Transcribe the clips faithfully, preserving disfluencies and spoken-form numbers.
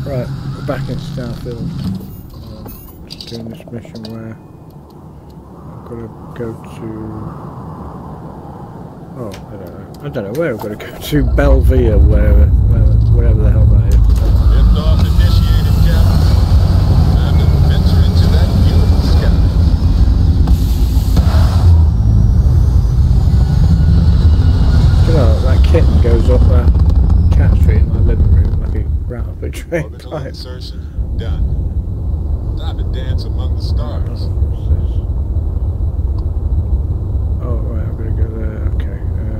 Right, we're back in Starfield. Um, just doing this mission where I've got to go to... Oh, I don't know. I don't know where I've got to go to. Belvia, wherever, wherever the hell that is. Lift off initiated, Captain. Time to venture into that human sky. You know, that kitten goes up that cat tree in my living room like a rat up a train Orbital pipe. insertion done. Time to dance among the stars. Oh, what's this? Oh, right, I'm gonna go there. Okay.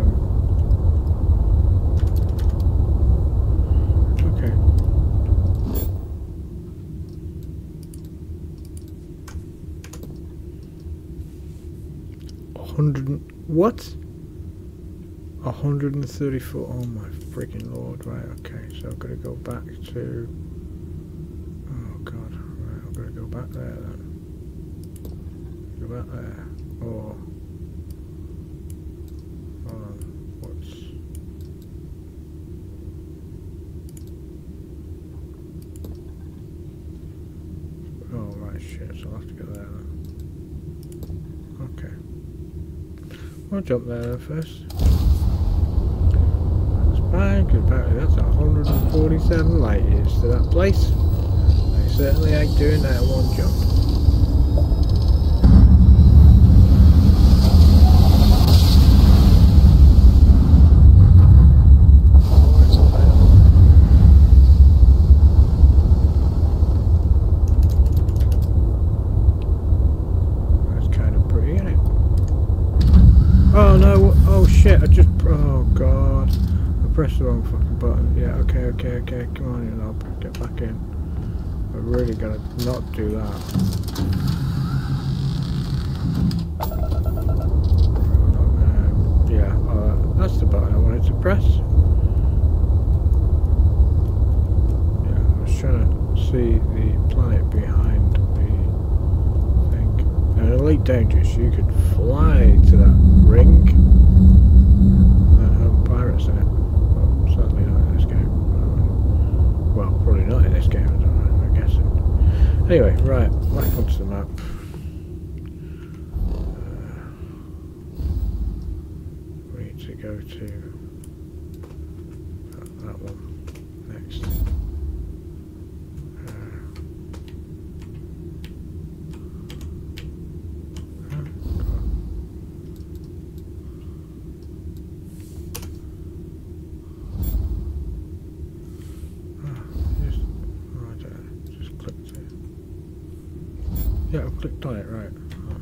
Um, okay. one hundred. What? one hundred thirty-four. Oh my freaking lord! Right. Okay. So I've got to go back to. Oh god. Right. I've got to go back there then. Go back there. Or. Hold on. What's. Oh right. Shit. So I'll have to go there then. Okay. I'll jump there then first. Fine, because apparently that's one hundred forty-seven light years to that place. They certainly ain't doing that in one jump. That's kind of pretty, isn't it? Oh no! Oh shit! I just. Oh god. Press the wrong fucking button. Yeah, okay, okay, okay. Come on in, I'll get back in. I'm really gonna not do that. Um, yeah, uh, that's the button I wanted to press. Yeah, I was trying to see the planet behind the thing. And Elite Dangerous, you could fly to that ring and have pirates in it. Sadly not in this game. Well, probably not in this game, I don't know, I'm guessing. Anyway, right, back onto the map. Uh, we need to go to that, that one next. Yeah, I've clicked on it, right. Oh,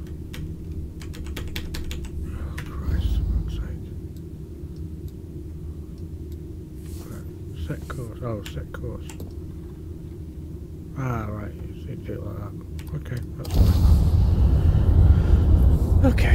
oh Christ, for fuck's sake. Right. Set course. Oh, set course. Ah, right, you see, do it like that. Okay, that's fine. Okay.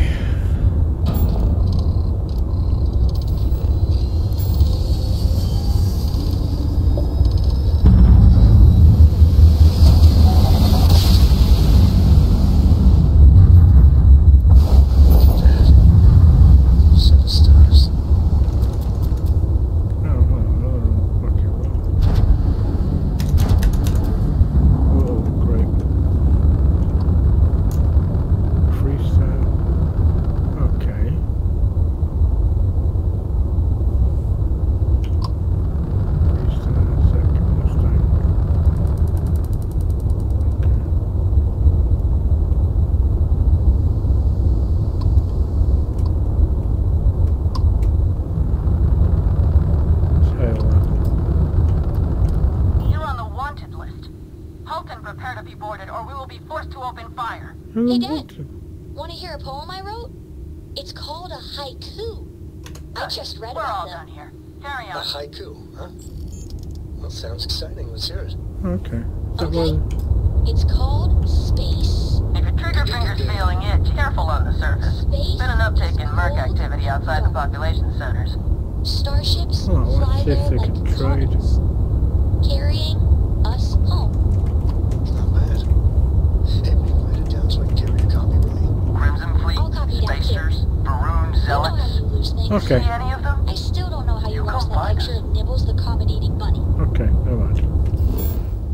Hey Dad, want to hear a poem I wrote? It's called a haiku. I just read We're about all them. done here. Carry on. A haiku, huh? Well, sounds exciting. Let's hear it. Okay. Okay. It's called Space. If your trigger finger's feeling itch, careful on the surface. Space Been an uptick in merc is cold activity outside the population centers. Starships Oh, fly let's see if there they like can trade. comets, carrying us home. Not bad. Hey, will you write it down so I can carry a copy with me? Crimson Fleet, I'll copy that Spacers, Baroon, You know how Zealots. you lose things. Okay. See any of them? I still don't know how you You lost go that find picture us. of Nibbles the comet-eating bunny. Okay, never mind.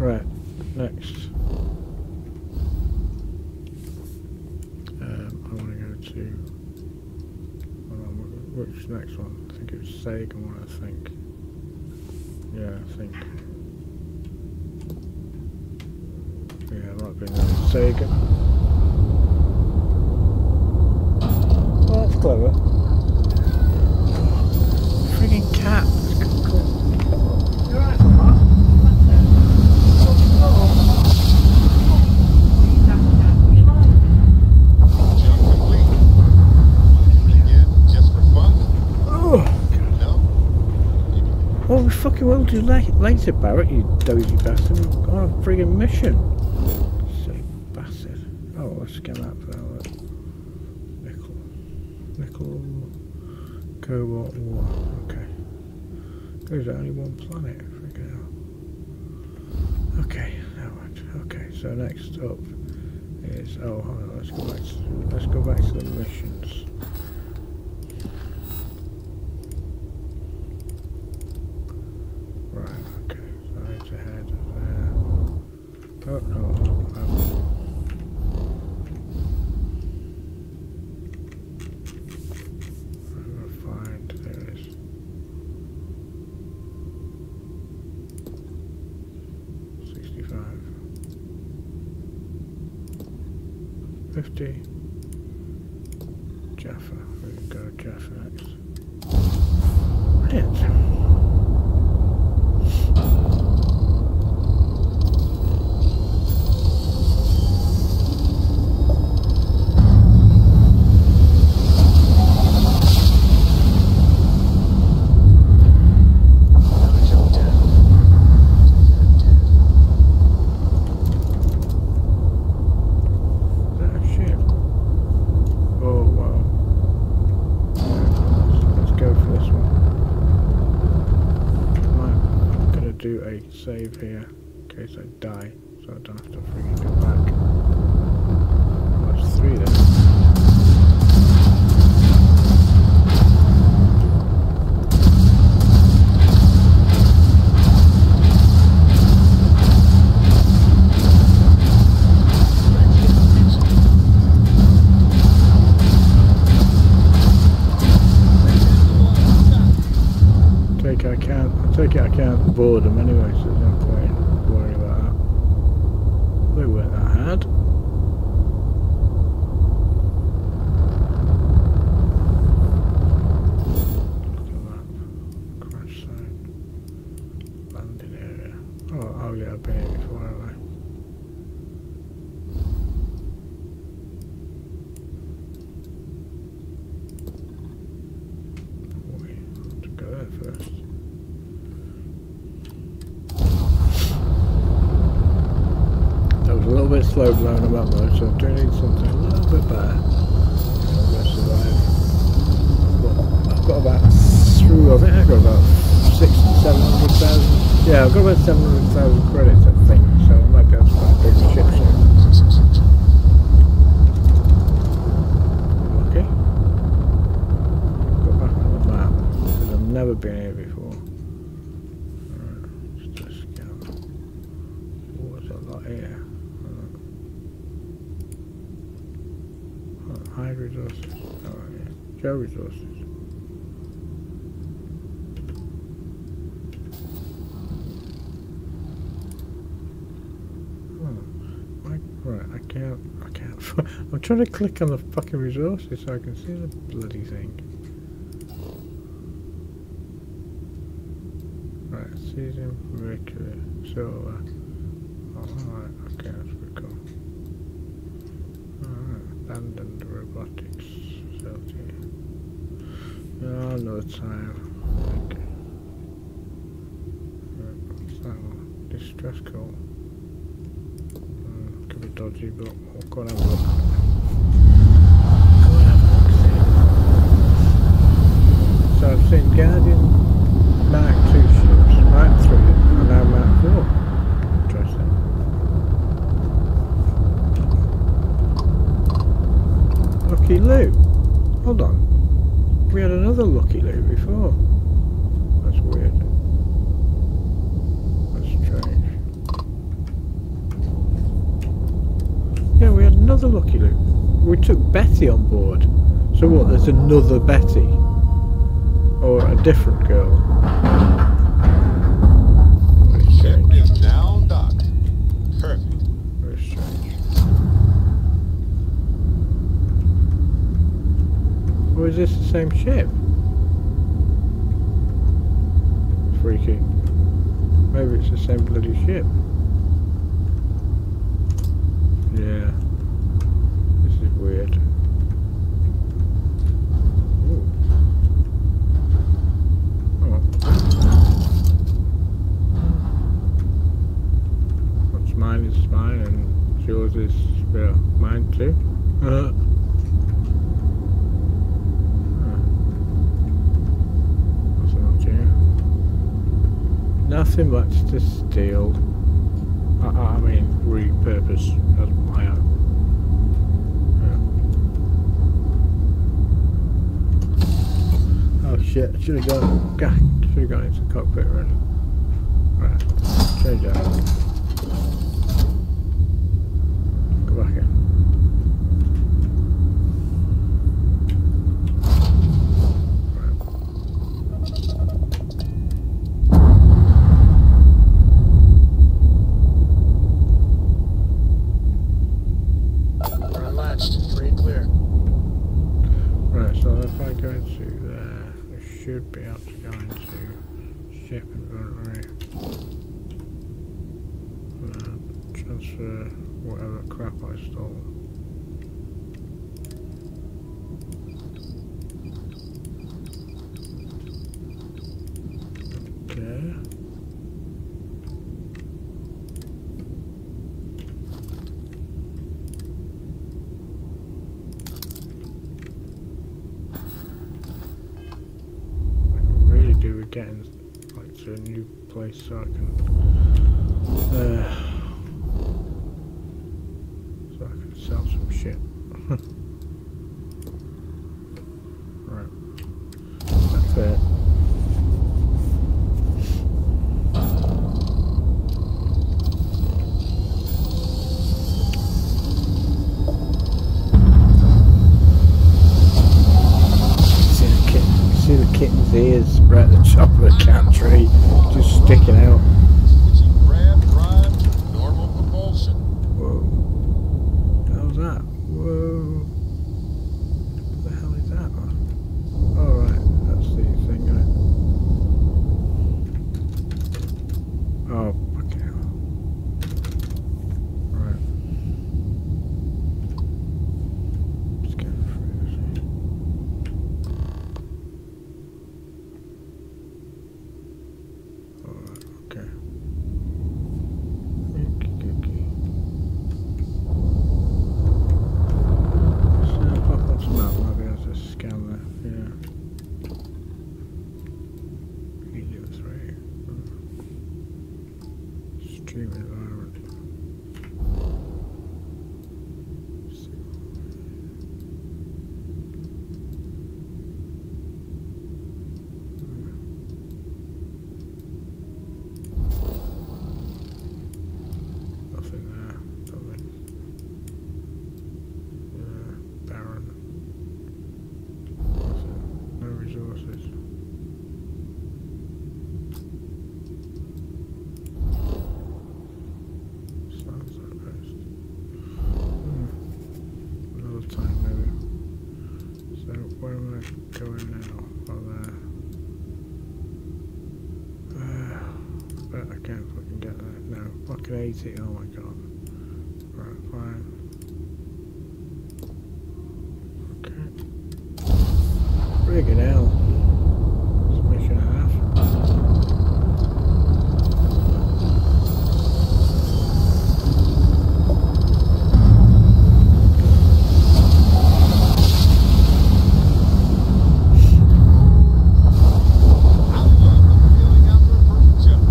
next? Um, I want to go to. Hold on, which next one? I think it was Sagan one, I think. Yeah, I think. Yeah, it might be named Sagan. Oh, that's clever. Frigging cat! You're right, Mama. Jump complete. Again, just for fun? Oh! No? Oh, we fucking will do la later, Barrett, you dozy bastard. We've got a friggin' mission. Silly bastard. Oh, let's get that for that. Nickel. Nickel. Cobalt. War. Okay. There's only one planet. Friggin' hell. Okay. Now what? Okay, so next up is. Oh, hold on. Let's go back to, let's go back to the missions. Right, okay, so it's ahead of there. Oh no, um, I'm gonna find, there it is. sixty-five. fifty. Jaffa, we can go Jaffa next. Brilliant. Save here in case I die, so I don't have to freaking go back. Oh, there's three there. Take it I can't. I take it I can't board them anyway, so there's no point in worrying about that. They weren't that hard. Look at that. Crash sign. Landing area. Oh, oh yeah, I've been here before, haven't I? Wait, I have to go there first. A little bit slow blowing them up though, so I do need something a little bit better if I'm going to survive. But I've got about through, I think I've got about six to seven hundred thousand. Yeah, I've got about seven hundred thousand credits, I think, so I might be able to find a big ship soon. Okay. Go back on the map, because I've never been here before. Alright, let's just go. Oh, there's a lot here. High resources. Oh yeah. Joe resources. Oh, my, right, I can't, I can't, I'm trying to click on the fucking resources so I can see the bloody thing. Right, cesium, mercury, silver. Oh, alright, okay, that's pretty cool. Alright, abandoned robotics facility. Oh, no time. Okay. Right, what's that one? Distress call. Mm, could be dodgy, but we'll go and have a look. Go and have a look, see. So I've seen Guardian Mark two ships, Mark three, and now Mark four. Interesting. Lucky loot. Hold on. We had another lucky loot before. That's weird. That's strange. Another Lucky Luke. We took Betty on board. So what, there's another Betty? Or a different girl? Very Ship strange. is now docked. Perfect. Very strange. Or is this the same ship? Freaky. Maybe it's the same bloody ship. Yeah. This is weird. Ooh. Oh. What's mine is mine and yours is, well, mine too. Uh. Nothing much to steal. I, I mean, repurpose as my own. Yeah. Oh shit! I should have gone. God, should have gone into the cockpit already. Right, change that. Go back in. Should be able to go into ship inventory, uh, transfer whatever crap I stole. Okay. Getting like to a new place so I can uh, so I can sell some shit. Right, that's it. See the kitten's ears right at the top of the cat tree, just sticking out. Switching grab drive to normal propulsion. Whoa. What the hell's that? Whoa. What the hell is that? Oh right, that's the thing, isn't it? Oh, okay. Right. Just get through this. Okay. Okey-dokey. So pop on some map, might be able to scan that, yeah. Medium three. Stream environment. Nothing there. Nothing. Yeah, barren. Nothing. No resources. Sounds like best. Hmm. Another time maybe. So where am I going now? Oh there. Uh, but I can't fucking get there. No, fucking eighty. Oh my god. Right, fine. Okay. Friggin' hell. It's a mission and a half. I love the feeling after a perfect jump.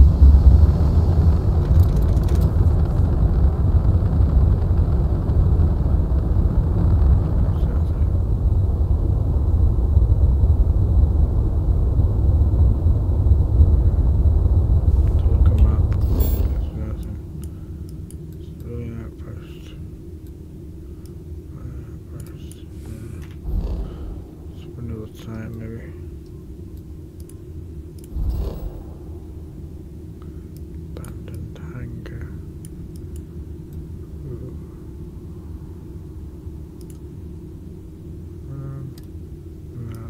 behind maybe. Abandoned hangar. Ooh. Um, no.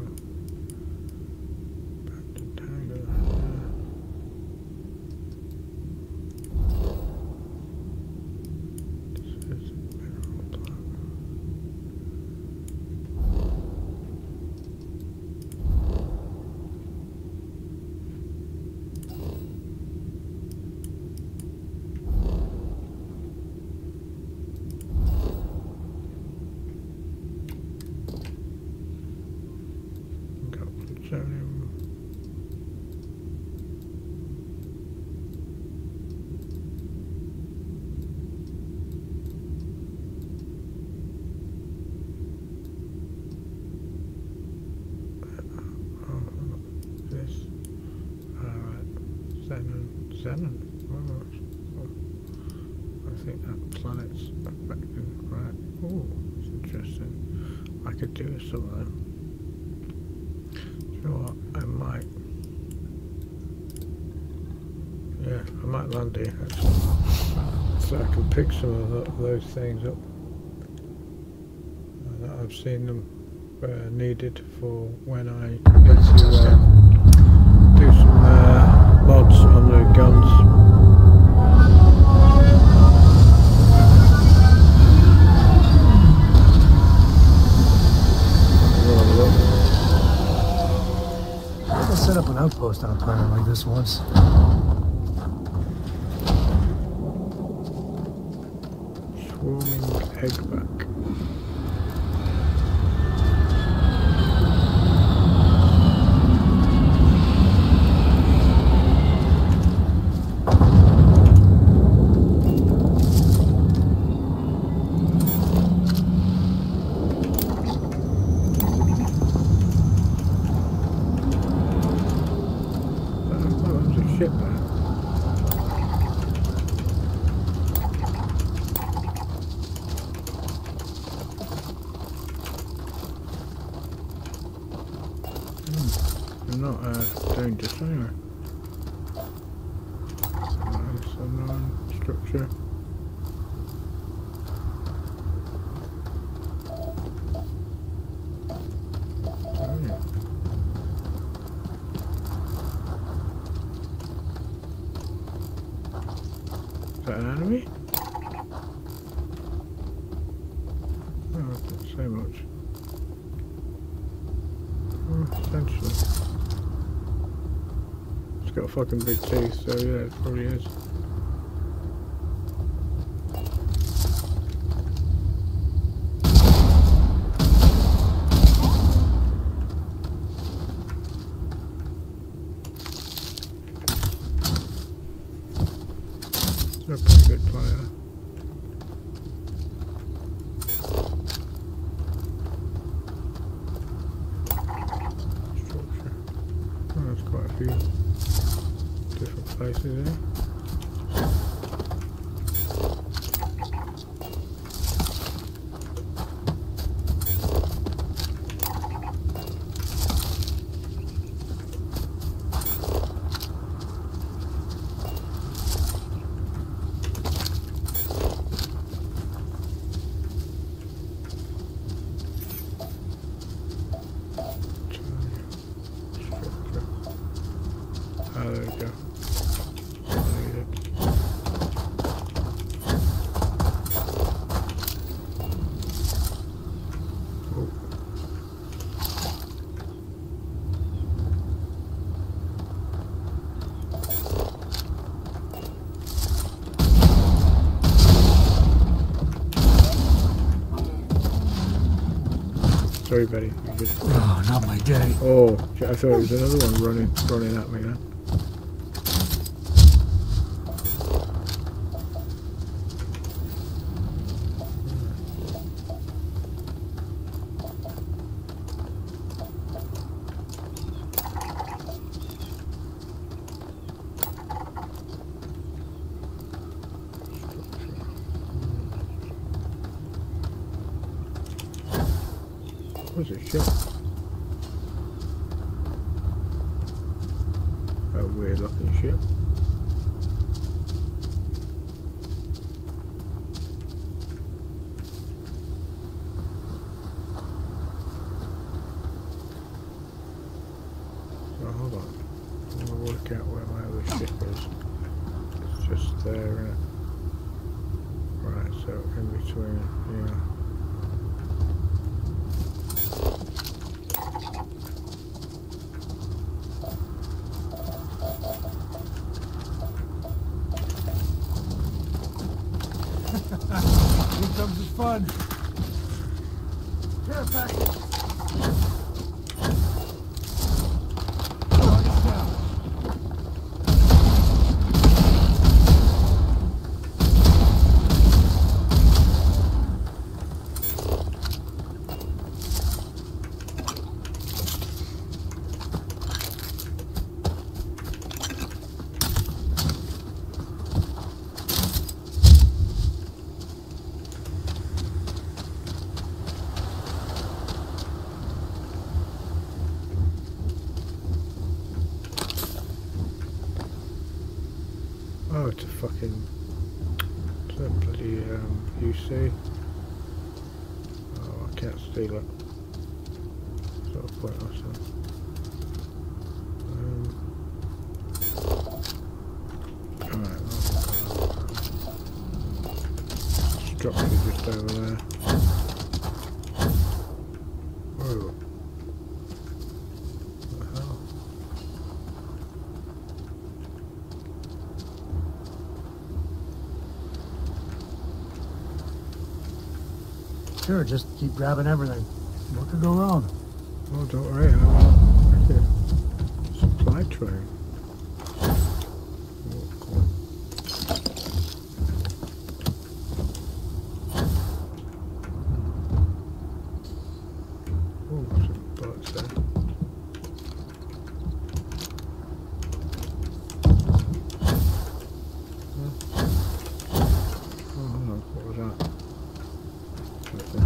Abandoned hangar. This is a mineral plant. Got plutonium. Oh, this. Alright. Xenon. Xenon. Oh, oh. I think that planet's affecting. Right. Oh, it's interesting. I could do some of them. Do you know what? I might. Yeah, I might land here actually. So I can pick some of the, those things up. Uh, I've seen them uh, needed for when I need to uh, do some uh, mods on the guns. I set up an outpost on a planet like this once. Swarming eggback. Ship there. Hmm. They're not uh, dangerous anyway. Nice unknown structure. Oh, yeah. Is that an enemy? Oh, I didn't say much. Oh, essentially. It's got fucking big teeth, so yeah, it probably is. They're a pretty good player. Structure. Oh, there's quite a few different places here. Oh, there we go. Need it. Oh. Sorry, buddy. You're good. Oh, not my day. Oh, I thought it was another one running, running at me then. Where's the ship? weird looking ship. So hold on. I'm gonna work out where my other ship is. It's just there, isn't it? Right, so in between, yeah. Here comes the fun. Care package. Target down. Oh, it's a fucking... It's a bloody um, U C. Oh, I can't steal it. Sort of pointless then. Um, Alright, well, structure just over there. Whoa. What the hell? Sure, just keep grabbing everything. What could go wrong? Oh, don't worry, I'm okay. Supply train. Oh, cool. Oh, some bullets there. Huh? Oh, hold on, what was that? Right there.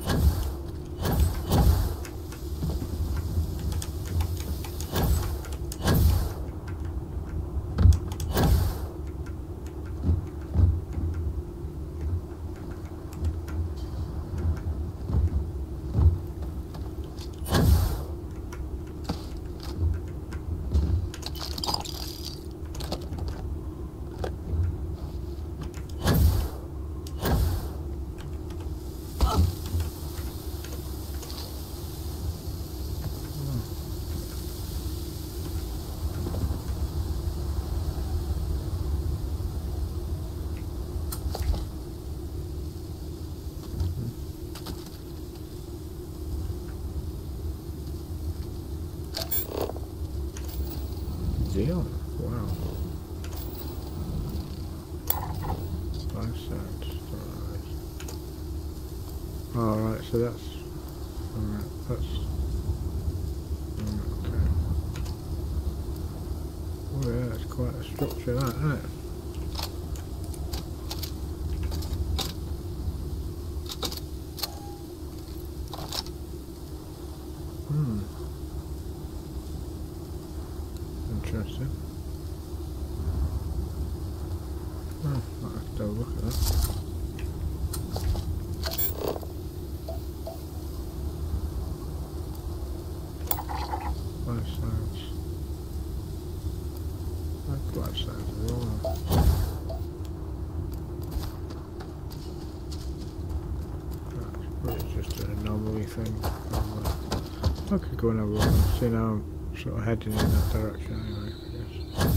Deal. Wow. Five cents. Alright, so that's... Alright, that's... Alright, okay. Oh yeah, it's quite a structure that, isn't it? Hmm. Interesting. Oh, might have to have a look at that. Five sides. Like five sides as well. That's probably just an anomaly thing. I could go and have a look and see now I'm sort of heading in that direction anyway, I guess.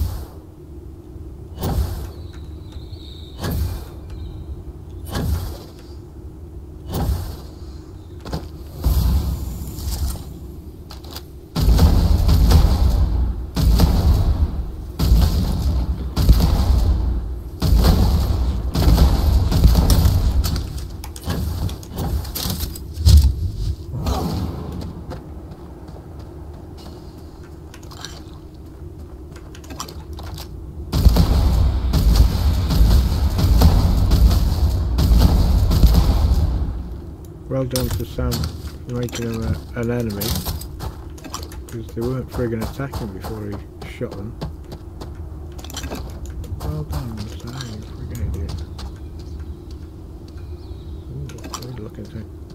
Well done to Sam for making him a, an enemy, because they weren't friggin' attacking before he shot them. well done, Mister You freaking idiot. Ooh, weird looking thing.